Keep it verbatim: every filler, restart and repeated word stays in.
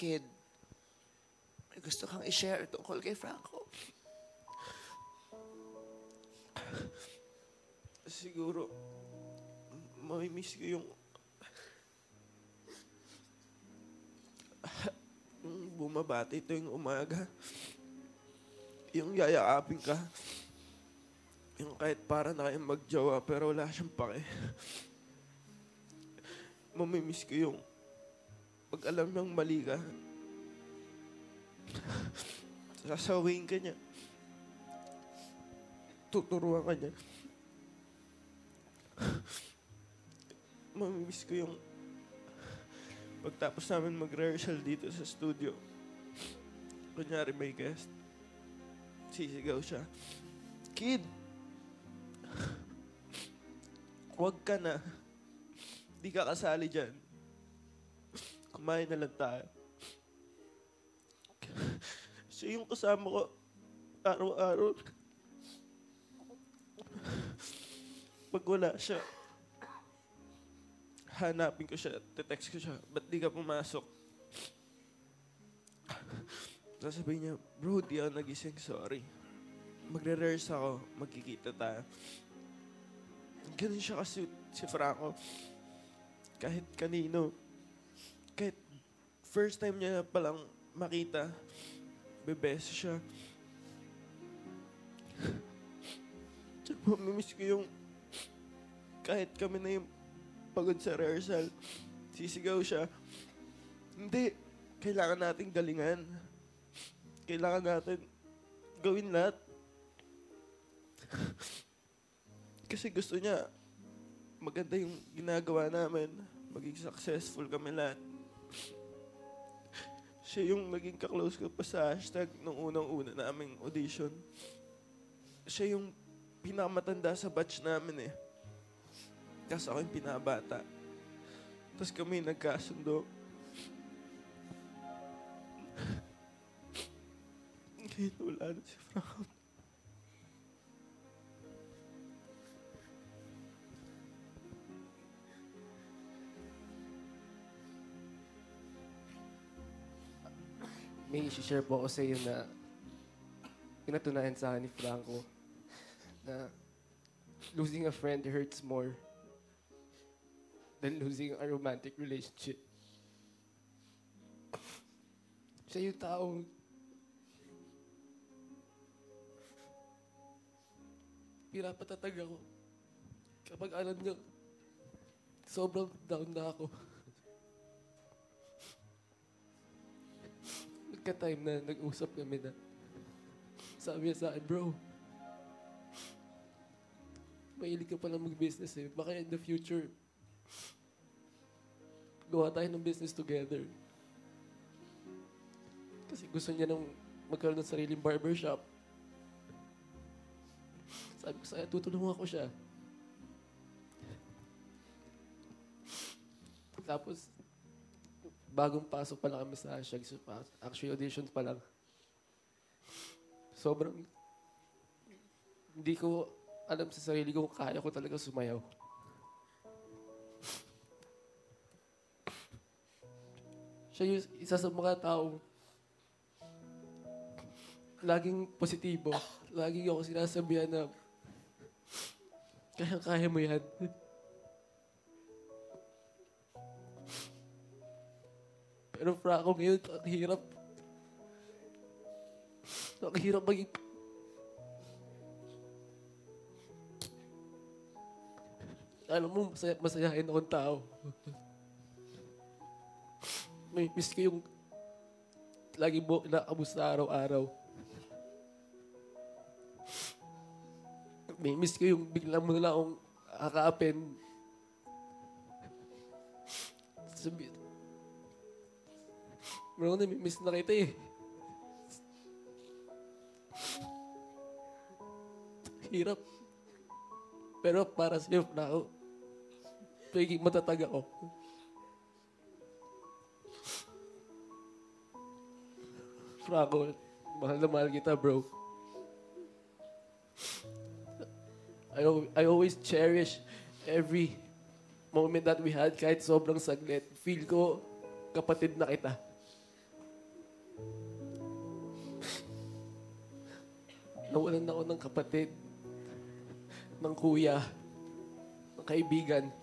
Kid, may gusto kang i-share tungkol kay Franco. Siguro, mamimiss ko yung... yung bumabati tuwing umaga. Yung yayakapin ka. Yung kahit para na kayong magjowa pero wala siyang pake. Mamimiss ko yung pag alam niyang mali ka. Sasawihin ka niya. Tuturuan ka niya. Mamimiss ko yung pagtapos namin mag-rehearsal dito sa studio. Kunyari may guest. Sisigaw siya. Kid! Huwag ka na. Di ka kasali dyan. Kumain na lang tayo. Siya yung kasama ko araw-araw. Pag wala siya, hanapin ko siya, te-text ko siya, ba't di ka pumasok? Sasabihin niya, bro, di ako nagising, sorry. Magre-rehearse ako, magkikita tayo. Ganun siya kasi si Franco. Kahit kanino, kahit first time niya palang makita, bebeso siya. Tsaka mamimiss ko yung kahit kami na yung pagod sa rehearsal, sisigaw siya. Hindi, kailangan natin galingan. Kailangan natin gawin lahat. Kasi gusto niya, maganda yung ginagawa namin. Maging successful kami lahat. Siya yung naging kaklose ko pa sa hashtag nung unang-una naming audition. Siya yung pinakamatanda sa batch namin eh. Kasi ako yung pinabata. Tapos kami nagkasundo. Ngayon wala na si Franco. May isi-share po ako sa iyo na pinatunayan sa akin ni Franco na losing a friend hurts more than losing a romantic relationship. Siya yung taong pinapatatag ako kapag alam niya sobrang down na ako. Nagka-time na nag-usap kami na sabi niya sa akin, bro, mahilig ka palang mag-business eh. Baka in the future, gawa tayo ng business together. Kasi gusto niya nang magkaroon ng sariling barbershop. Sabi ko sa'yo, tutulungan ko siya. Tapos, bagong pasok pa lang kami sa hashtag. Actually, audition pa lang. Sobrang, hindi ko alam sa sarili ko kung kaya ko talaga sumayaw. Siya yung isa sa mga tao laging positibo. Laging ako sinasabihan na kaya-kaya mo yan. Pero Franco ngayon, ang hirap. Ang hirap maging... Alam mo, masaya, masayahin akong tao. May miss ko yung lagi mo inakamusta araw-araw. May miss ko yung biglang mo na lang akong akapin. Sabi, bro, nami-miss na kita eh. Hirap. Pero para sa'yo, na ako, pagiging matatag ako. Franco, mahal na mahal kita, bro. I, I always cherish every moment that we had, kahit sobrang saglit. Feel ko, kapatid na kita. nawalan ako ng kapatid, ng kuya, ng kaibigan.